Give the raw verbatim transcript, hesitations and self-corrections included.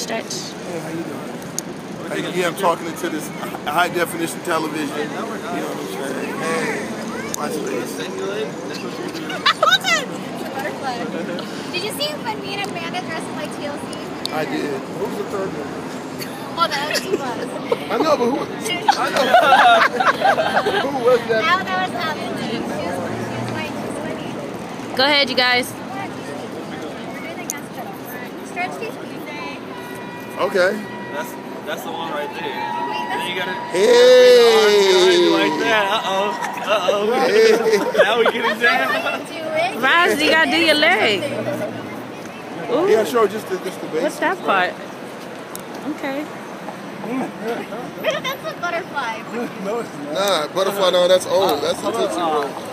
stretch. Hey, how you doing? Like, yeah, I'm talking into this high definition television. You know what I'm saying? Hey, my space. Hold on! It's a butterfly. Did you see when me and Amanda dressed in like T L C? I did. Who's the third one? Oh, that was she was. I know, but who? I know. Who was that? That, that was um, she was, she was like, she was funny. Go ahead, you guys. We're doing the gas pedal. Stretch these Tuesday. Okay. That's that's the one right there. Wait, Then that's you gotta Hey. like that. Uh oh. Uh oh. Now we get it down. do it. Rise, you gotta do your leg. Ooh. Yeah, sure. Just the, just the base. What's that part? Okay. That's a butterfly. Nah, butterfly. No, that's old. That's the Tootsie Roll.